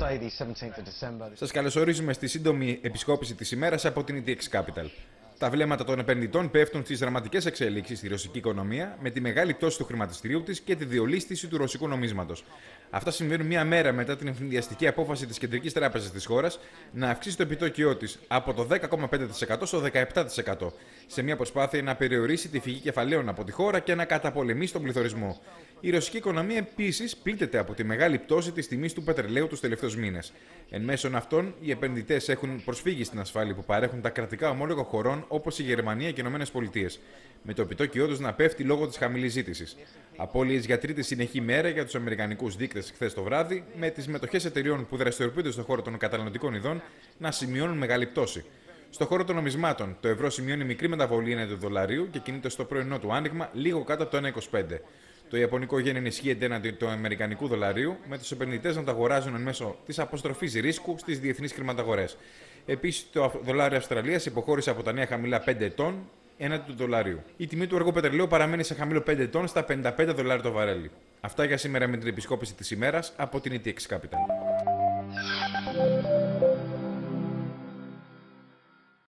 Σας καλωσορίζουμε στη σύντομη επισκόπηση της ημέρας από την ETX Capital. Τα βλέμματα των επενδυτών πέφτουν στις δραματικές εξέλιξεις στη ρωσική οικονομία, με τη μεγάλη πτώση του χρηματιστηρίου της και τη διολίσθηση του ρωσικού νομίσματος. Αυτά συμβαίνουν μία μέρα μετά την ευνηδιαστική απόφαση της Κεντρικής Τράπεζας της χώρας να αυξήσει το επιτόκιό της από το 10,5% στο 17%, σε μια προσπάθεια να περιορίσει τη φυγή κεφαλαίων από τη χώρα και να καταπολεμήσει τον πληθωρισμό. Η ρωσική οικονομία επίσης πλήττεται από τη μεγάλη πτώση της τιμής του πετρελαίου τους τελευταίους μήνες. Εν μέσω αυτών, οι επενδυτές έχουν προσφύγει στην ασφάλεια που παρέχουν τα κρατικά ομόλογα χωρών όπως η Γερμανία και οι ΗΠΑ, με το επιτόκιό τους να πέφτει λόγω της χαμηλής ζήτησης. Απώλειες για τρίτη συνεχή μέρα για τους αμερικανικούς δείκτες χθες το βράδυ, με τις μετοχές εταιριών που δραστηριοποιούνται στον χώρο των καταναλωτικών ειδών να σημειώνουν μεγάλη πτώση. Στον χώρο των νομισμάτων, το ευρώ σημειώνει μικρή μεταβολή έναντι του δολαρίου και κινείται στο πρωινό του άνοιγμα λίγο κάτω από το 1,25. Το ιαπωνικό γεν ενισχύεται έναντι του αμερικανικού δολαρίου, με τους επενδυτές να το αγοράζουν εν μέσω της αποστροφής ρίσκου στις διεθνείς χρηματαγορές. Επίσης, το δολάριο Αυστραλίας υποχώρησε από τα νέα χαμηλά 5 ετών έναντι του δολαρίου. Η τιμή του αργού πετρελαίου παραμένει σε χαμηλό 5 ετών στα $55 το βαρέλι. Αυτά για σήμερα με την επισκόπηση της ημέρας από την ETX Capital.